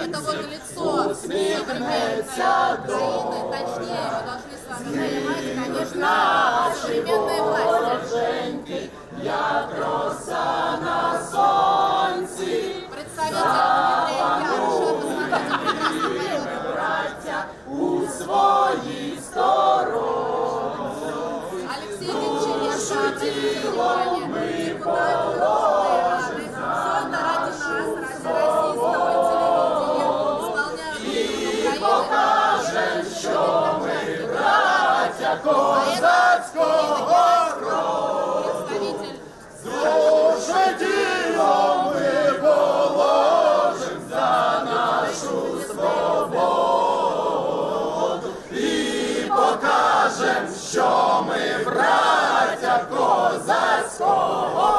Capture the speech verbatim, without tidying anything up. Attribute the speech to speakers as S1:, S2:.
S1: это вот лицо усмехнется Украины, точнее, мы должны с вами понимать, конечно, современные власти.
S2: Як роса на сонці,
S1: Представитель Дмитрия Яроша, посмотрите, прекрасно поет.
S2: браття у своїй стороні.
S1: Алексей Гончаренко, обратите внимание, депутат Верховной Рады. Все это ради нас, ради российского телевидения, исполняют гимн Украины.
S2: Покажем, що ми браття козацького роду.
S1: Представитель
S2: Душе тіло ми положим за нашу свободу і покажем, що ми браття козацького